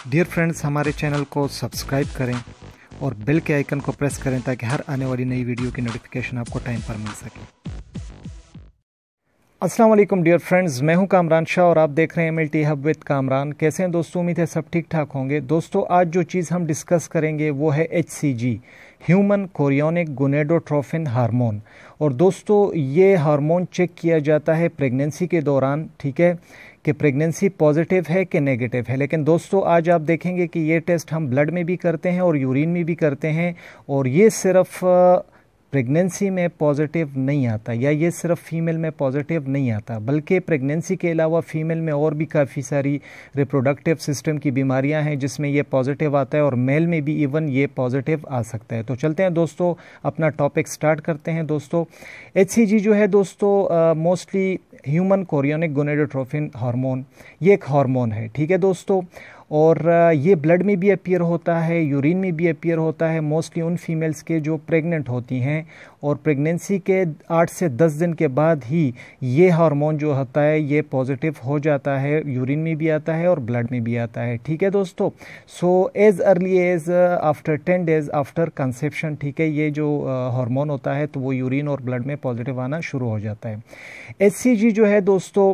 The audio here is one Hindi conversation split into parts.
डियर फ्रेंड्स, हमारे चैनल को सब्सक्राइब करें और बेल के आइकन को प्रेस करें ताकि हर आने वाली नई वीडियो की नोटिफिकेशन आपको टाइम पर मिल सके। अस्सलाम वालेकुम डियर फ्रेंड्स, मैं हूं कामरान शाह और आप देख रहे हैं MLT हब विद कामरान। कैसे हैं दोस्तों? उम्मीद है सब ठीक ठाक होंगे। दोस्तों, आज जो चीज़ हम डिस्कस करेंगे वो है HCG, human chorionic gonadotrophin hormone. और दोस्तों, ये हार्मोन चेक किया जाता है प्रेगनेंसी के दौरान, ठीक है, कि प्रेगनेंसी पॉजिटिव है कि नेगेटिव है। लेकिन दोस्तों, आज आप देखेंगे कि ये टेस्ट हम ब्लड में भी करते हैं और यूरिन में भी करते हैं, और ये सिर्फ प्रेगनेंसी में पॉजिटिव नहीं आता, या ये सिर्फ फीमेल में पॉजिटिव नहीं आता, बल्कि प्रेगनेंसी के अलावा फीमेल में और भी काफ़ी सारी रिप्रोडक्टिव सिस्टम की बीमारियां हैं जिसमें ये पॉजिटिव आता है, और मेल में भी इवन ये पॉजिटिव आ सकता है। तो चलते हैं दोस्तों, अपना टॉपिक स्टार्ट करते हैं। दोस्तों, HCG जो है दोस्तों, mostly human chorionic gonadotrophin hormone, ये एक हार्मोन है, ठीक है दोस्तों। और ये ब्लड में भी अपीयर होता है, यूरिन में भी अपीयर होता है, मोस्टली उन फीमेल्स के जो प्रेग्नेंट होती हैं, और प्रेगनेंसी के 8 से 10 दिन के बाद ही ये हार्मोन जो होता है ये पॉजिटिव हो जाता है, यूरिन में भी आता है और ब्लड में भी आता है, ठीक है दोस्तों। So as early as after 10 days after conception, ठीक है, ये जो हार्मोन होता है तो वो यूरिन और ब्लड में पॉजिटिव आना शुरू हो जाता है। HCG जो है दोस्तों,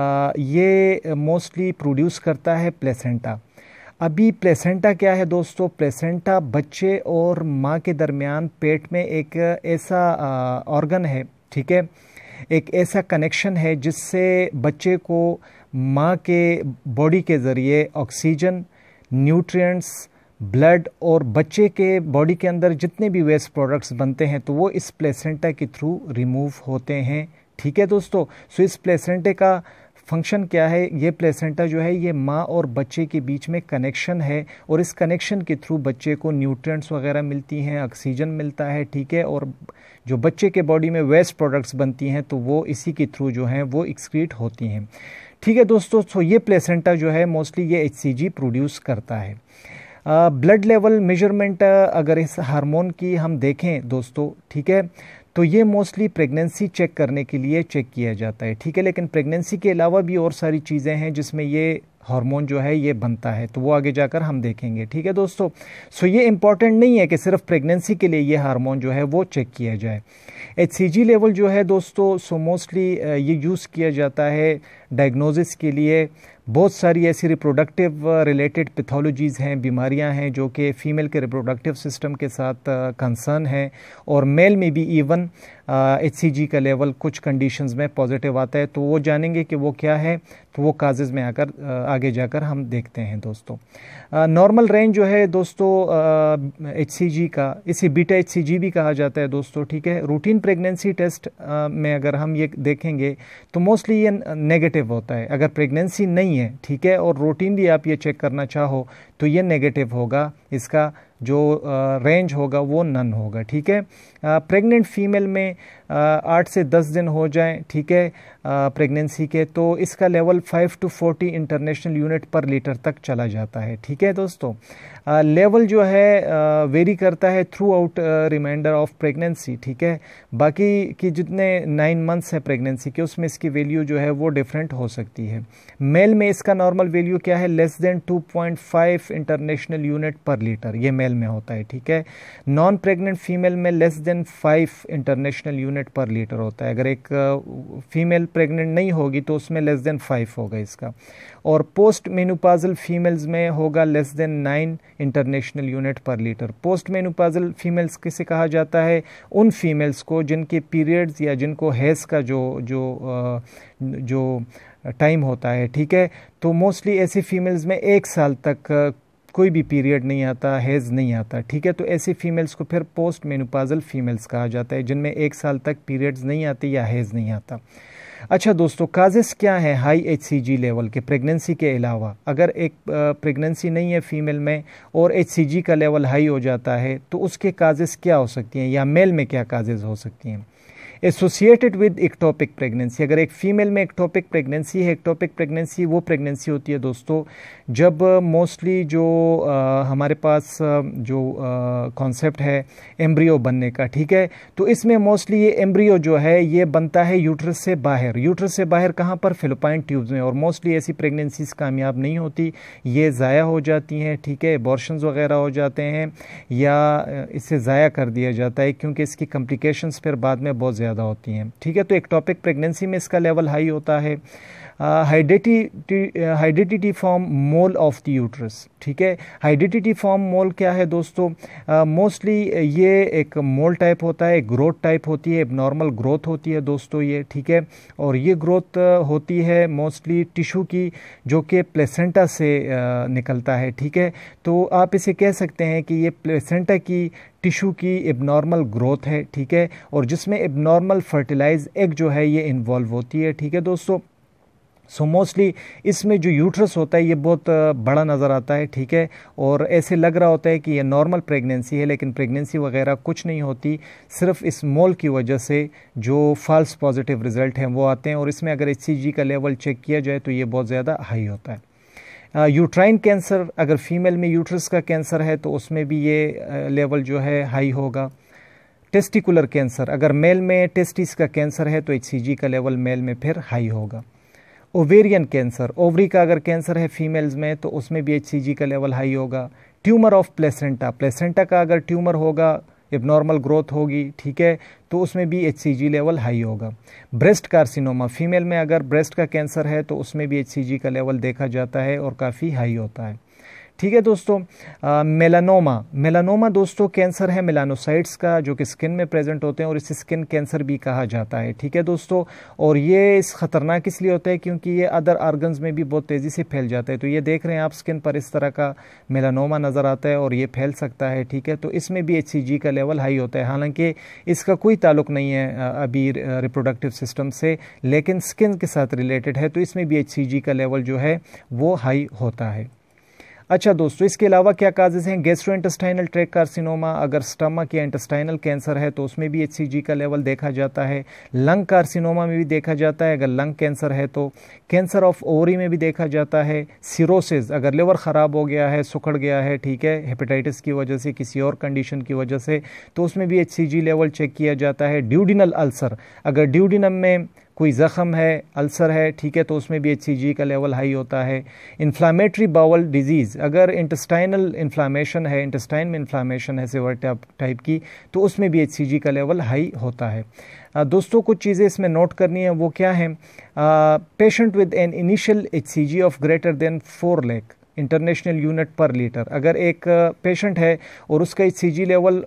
ये मोस्टली प्रोड्यूस करता है प्लेसेंटा। अभी प्लेसेंटा क्या है दोस्तों? प्लेसेंटा बच्चे और माँ के दरमियान पेट में एक ऐसा ऑर्गन है, ठीक है, एक ऐसा कनेक्शन है जिससे बच्चे को माँ के बॉडी के ज़रिए ऑक्सीजन, न्यूट्रिएंट्स, ब्लड और बच्चे के बॉडी के अंदर जितने भी वेस्ट प्रोडक्ट्स बनते हैं तो वो इस प्लेसेंटा के थ्रू रिमूव होते हैं, ठीक है दोस्तों। सो इस प्लेसेंटे का फंक्शन क्या है? ये प्लेसेंटा जो है ये माँ और बच्चे के बीच में कनेक्शन है, और इस कनेक्शन के थ्रू बच्चे को न्यूट्रिएंट्स वगैरह मिलती हैं, ऑक्सीजन मिलता है, ठीक है, और जो बच्चे के बॉडी में वेस्ट प्रोडक्ट्स बनती हैं तो वो इसी के थ्रू जो हैं वो एक्सक्रीट होती हैं, ठीक है दोस्तों। सो ये प्लेसेंटा जो है मोस्टली ये HCG प्रोड्यूस करता है। ब्लड लेवल मेजरमेंट अगर इस हार्मोन की हम देखें दोस्तों, ठीक है, तो ये मोस्टली प्रेगनेंसी चेक करने के लिए चेक किया जाता है, ठीक है। लेकिन प्रेगनेंसी के अलावा भी और सारी चीज़ें हैं जिसमें ये हार्मोन जो है ये बनता है, तो वो आगे जाकर हम देखेंगे, ठीक है दोस्तों। सो ये इम्पॉर्टेंट नहीं है कि सिर्फ प्रेगनेंसी के लिए ये हार्मोन जो है वो चेक किया जाए। HCG लेवल जो है दोस्तों, सो मोस्टली ये यूज़ किया जाता है डायग्नोसिस के लिए। बहुत सारी ऐसी रिप्रोडक्टिव रिलेटेड पैथोलॉजीज़ हैं, बीमारियां हैं जो कि फ़ीमेल के रिप्रोडक्टिव सिस्टम के साथ कंसर्न है, और मेल में भी इवन HCG का लेवल कुछ कंडीशंस में पॉजिटिव आता है। तो वो जानेंगे कि वो क्या है, तो वो काजेज़ में आगे जाकर हम देखते हैं दोस्तों। नॉर्मल रेंज जो है दोस्तों HCG का, इसे बीटा HCG भी कहा जाता है दोस्तों, ठीक है। रूटीन प्रेगनेंसी टेस्ट में अगर हम ये देखेंगे तो मोस्टली ये नेगेटिव होता है। अगर प्रेगनेंसी नहीं है, ठीक है, और रूटीनली आप ये चेक करना चाहो तो ये नेगेटिव होगा, इसका जो रेंज होगा वो नन होगा, ठीक है। प्रेग्नेंट फीमेल में 8 से 10 दिन हो जाएं, ठीक है, प्रेगनेंसी के, तो इसका level 5 to 40 international unit per litre तक चला जाता है, ठीक है दोस्तों। लेवल जो है वेरी करता है throughout remainder of pregnancy, ठीक है। बाकी की जितने 9 मंथ्स है प्रेगनेंसी के, उसमें इसकी वैल्यू जो है वो डिफरेंट हो सकती है। मेल में इसका नॉर्मल वैल्यू क्या है? Less than 2.5 international unit per litre, ये मेल में होता है, ठीक है। नॉन प्रेग्नेंट फीमेल में less than 5 international unit per litre होता है। अगर एक फीमेल प्रेग्नेंट नहीं होगी तो उसमें लेस देन 5 होगा इसका। और पोस्ट मेनोपाजल फीमेल्स में होगा less than 9 international unit per litre. Post menopausal females किसे कहा जाता है? उन फीमेल्स को जिनके पीरियड्स या जिनको हैज़ का जो टाइम होता है, ठीक है। तो मोस्टली ऐसी फीमेल्स में 1 साल तक कोई भी पीरियड नहीं आता, हैज़ नहीं आता, ठीक है। तो ऐसी फीमेल्स को फिर पोस्ट मेनोपाजल फीमेल्स कहा जाता है, जिनमें 1 साल तक पीरियड्स नहीं आती या हैज़ नहीं आता। अच्छा दोस्तों, काजेस क्या है हाई HCG लेवल के प्रेगनेंसी के अलावा? अगर एक प्रेगनेंसी नहीं है फीमेल में और HCG का लेवल हाई हो जाता है तो उसके काजेस क्या हो सकती हैं, या मेल में क्या काजेस हो सकती हैं? एसोसिएटेड विद इक्टोपिक प्रेगनेंसी, अगर एक फीमेल में इक्टोपिक प्रेगनेंसी है, इक्टोपिक प्रेगनेंसी वो प्रेगनेंसी होती है दोस्तों जब मोस्टली जो हमारे पास जो कॉन्सेप्ट है एम्ब्रियो बनने का, ठीक है, तो इसमें मोस्टली ये एम्ब्रियो जो है ये बनता है यूट्रस से बाहर, यूट्रस से बाहर कहाँ पर, फिलिपाइन ट्यूब्स में, और मोस्टली ऐसी प्रेगनेंसीज कामयाब नहीं होती, ये ज़ाया हो जाती हैं, ठीक है, एबॉर्शंस वगैरह हो जाते हैं या इसे ज़ाया कर दिया जाता है क्योंकि इसकी कॉम्प्लिकेशंस फिर बाद में बहुत ज़्यादा होती हैं, ठीक है। तो एक्टोपिक प्रेगनेंसी में इसका लेवल हाई होता है। Hydatidiform mole of the uterus, ठीक है। हाइडेटिटी फॉर्म मोल क्या है दोस्तों, मोस्टली ये एक मोल टाइप होता है, ग्रोथ टाइप होती है, नॉर्मल ग्रोथ होती है दोस्तों ये, ठीक है, और ये ग्रोथ होती है मोस्टली टिश्यू की जो कि प्लेसेंटा से निकलता है, ठीक है। तो आप इसे कह सकते हैं कि ये प्लेसेंटा की टिश्यू की एबनॉर्मल ग्रोथ है, ठीक है, और जिसमें एबनॉर्मल फर्टिलाइज एग जो है ये इन्वॉल्व होती है, ठीक है दोस्तों। सो मोस्टली इसमें जो यूट्रस होता है ये बहुत बड़ा नज़र आता है, ठीक है, और ऐसे लग रहा होता है कि ये नॉर्मल प्रेगनेंसी है, लेकिन प्रेगनेंसी वगैरह कुछ नहीं होती, सिर्फ इस मोल की वजह से जो फॉल्स पॉजिटिव रिजल्ट हैं वो आते हैं, और इसमें अगर HCG का लेवल चेक किया जाए तो ये बहुत ज़्यादा हाई होता है। यूट्राइन कैंसर, अगर फीमेल में यूट्रस का कैंसर है तो उसमें भी ये लेवल जो है हाई होगा। टेस्टिकुलर कैंसर, अगर मेल में टेस्टिस का कैंसर है तो HCG का लेवल मेल में फिर हाई होगा। ओवेरियन कैंसर, ओवरी का अगर कैंसर है फीमेल्स में तो उसमें भी HCG का लेवल हाई होगा। ट्यूमर ऑफ प्लेसेंटा, प्लेसेंटा का अगर ट्यूमर होगा, एबनॉर्मल ग्रोथ होगी, ठीक है, तो उसमें भी HCG लेवल हाई होगा। ब्रेस्ट कार्सिनोमा, फीमेल में अगर ब्रेस्ट का कैंसर है तो उसमें भी HCG का लेवल देखा जाता है और काफ़ी हाई होता है, ठीक है दोस्तों। मेलानोमा, मेलानोमा दोस्तों कैंसर है मेलानोसाइट्स का जो कि स्किन में प्रेजेंट होते हैं और इसे स्किन कैंसर भी कहा जाता है, ठीक है दोस्तों। और ये इस खतरनाक इसलिए होता है क्योंकि ये अदर ऑर्गन्स में भी बहुत तेज़ी से फैल जाता है। तो ये देख रहे हैं आप स्किन पर इस तरह का मेलानोमा नज़र आता है और ये फैल सकता है, ठीक है, तो इसमें भी HCG का लेवल हाई होता है। हालांकि इसका कोई ताल्लुक नहीं है अभी रिप्रोडक्टिव सिस्टम से, लेकिन स्किन के साथ रिलेटेड है, तो इसमें भी HCG का लेवल जो है वो हाई होता है। अच्छा दोस्तों, इसके अलावा क्या काजेज़ हैं, गैस्ट्रोइंटेस्टाइनल ट्रैक्ट कार्सिनोमा, अगर स्टमक या इंटेस्टाइनल कैंसर है तो उसमें भी HCG का लेवल देखा जाता है। लंग कार्सिनोमा में भी देखा जाता है, अगर लंग कैंसर है तो। कैंसर ऑफ ओवरी में भी देखा जाता है। सिरोसिस, अगर लिवर ख़राब हो गया है, सुखड़ गया है, ठीक है, हेपेटाइटिस की वजह से, किसी और कंडीशन की वजह से, तो उसमें भी HCG लेवल चेक किया जाता है। ड्यूडिनल अल्सर, अगर ड्यूडिनम में कोई ज़ख़म है, अल्सर है, ठीक है, तो उसमें भी HCG का लेवल हाई होता है। इन्फ्लामेटरी बाउल डिजीज़, अगर इंटेस्टाइनल इन्फ्लामेशन है, इंटेस्टाइन में इन्फ्लामेशन है सीवर टाइप की, तो उसमें भी HCG का लेवल हाई होता है। दोस्तों कुछ चीज़ें इसमें नोट करनी है, वो क्या है, patient with an initial HCG of greater than 4 lakh international unit per litre, अगर एक पेशेंट है और उसका HCG लेवल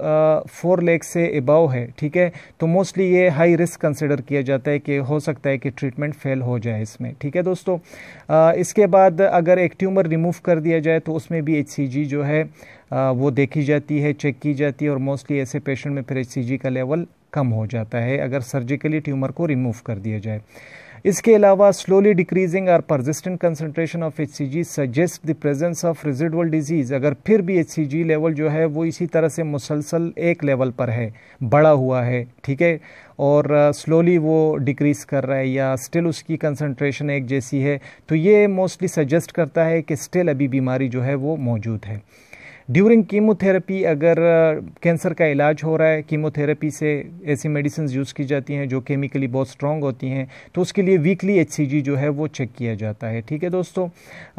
4 लाख से अबव है, ठीक है, तो मोस्टली ये हाई रिस्क कंसिडर किया जाता है कि हो सकता है कि ट्रीटमेंट फेल हो जाए इसमें, ठीक है दोस्तों। इसके बाद अगर एक ट्यूमर रिमूव कर दिया जाए तो उसमें भी HCG जो है वो देखी जाती है, चेक की जाती है, और मोस्टली ऐसे पेशेंट में फिर HCG का लेवल कम हो जाता है अगर सर्जिकली ट्यूमर को रिमूव कर दिया जाए। इसके अलावा स्लोली डिक्रीजिंग और persistent concentration of HCG suggest the presence of residual disease, अगर फिर भी HCG लेवल जो है वो इसी तरह से मुसलसल एक लेवल पर है, बढ़ा हुआ है, ठीक है, और स्लोली वो डिक्रीज़ कर रहा है या स्टिल उसकी कंसंट्रेशन एक जैसी है, तो ये मोस्टली सजेस्ट करता है कि स्टिल अभी बीमारी जो है वो मौजूद है। ड्यूरिंग कीमोथेरेपी, अगर कैंसर का इलाज हो रहा है, कीमोथेरेपी से ऐसी मेडिसिन यूज़ की जाती हैं जो केमिकली बहुत स्ट्रॉन्ग होती हैं, तो उसके लिए वीकली HCG जो है वो चेक किया जाता है, ठीक है दोस्तों।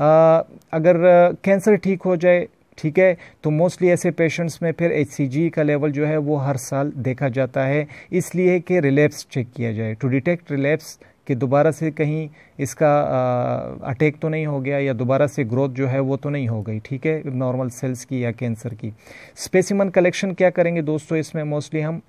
अगर कैंसर ठीक हो जाए, ठीक है, तो मोस्टली ऐसे पेशेंट्स में फिर HCG का लेवल जो है वो हर साल देखा जाता है, इसलिए कि रिलैप्स चेक किया जाए, टू डिटेक्ट रिलैप्स, कि दोबारा से कहीं इसका अटैक तो नहीं हो गया या दोबारा से ग्रोथ जो है वो तो नहीं हो गई, ठीक है, नॉर्मल सेल्स की या कैंसर की। स्पेसिमन कलेक्शन क्या करेंगे दोस्तों, इसमें मोस्टली हम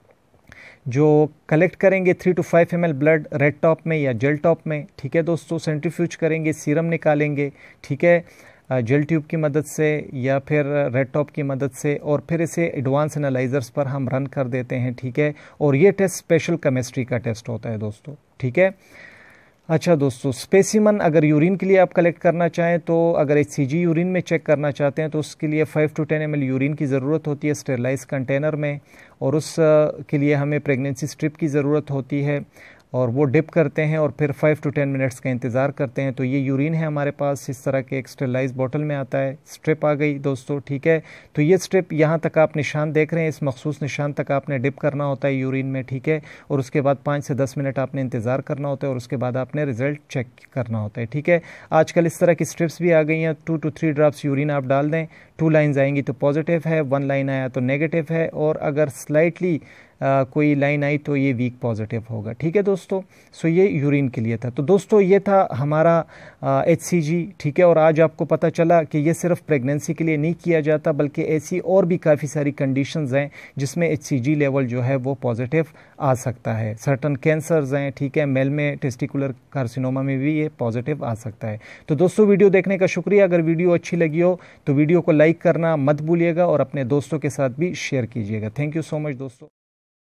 जो कलेक्ट करेंगे 3 to 5 ml blood red top में या जेल टॉप में, ठीक है दोस्तों, सेंट्रीफ्यूज करेंगे, सीरम निकालेंगे, ठीक है, जेल ट्यूब की मदद से या फिर रेड टॉप की मदद से, और फिर इसे एडवांस एनालाइजर्स पर हम रन कर देते हैं, ठीक है, और ये टेस्ट स्पेशल केमिस्ट्री का टेस्ट होता है दोस्तों, ठीक है। अच्छा दोस्तों, स्पेसिमन अगर यूरिन के लिए आप कलेक्ट करना चाहें तो अगर HCG यूरिन में चेक करना चाहते हैं तो उसके लिए 5 to 10 ml यूरिन की ज़रूरत होती है स्टेरलाइज कंटेनर में, और उस के लिए हमें प्रेगनेंसी स्ट्रिप की ज़रूरत होती है, और वो डिप करते हैं और फिर 5 to 10 मिनट्स का इंतज़ार करते हैं। तो ये यूरिन है हमारे पास, इस तरह के एक स्टेरलाइज बॉटल में आता है। स्ट्रिप आ गई दोस्तों, ठीक है। तो ये स्ट्रिप यहाँ तक आप निशान देख रहे हैं, इस मखसूस निशान तक आपने डिप करना होता है यूरिन में, ठीक है। और उसके बाद 5 से 10 मिनट आपने इंतज़ार करना होता है और उसके बाद आपने रिजल्ट चेक करना होता है, ठीक है। आजकल इस तरह की स्ट्रिप्स भी आ गई हैं, 2 to 3 ड्रॉप्स यूरिन आप डाल दें, 2 लाइन्स आएंगी तो पॉजिटिव है, 1 लाइन आया तो नेगेटिव है, और अगर स्लाइटली कोई लाइन आई तो ये वीक पॉजिटिव होगा, ठीक है दोस्तों। सो ये यूरिन के लिए था। तो दोस्तों ये था हमारा HCG, ठीक है। और आज आपको पता चला कि ये सिर्फ प्रेगनेंसी के लिए नहीं किया जाता, बल्कि ऐसी और भी काफ़ी सारी कंडीशंस हैं जिसमें HCG लेवल जो है वो पॉजिटिव आ सकता है। सर्टन कैंसर्स हैं, ठीक है, मेल में टेस्टिकुलर कार्सिनोमा में भी ये पॉजिटिव आ सकता है। तो दोस्तों वीडियो देखने का शुक्रिया। अगर वीडियो अच्छी लगी हो तो वीडियो को लाइक करना मत भूलिएगा और अपने दोस्तों के साथ भी शेयर कीजिएगा। थैंक यू सो मच दोस्तों।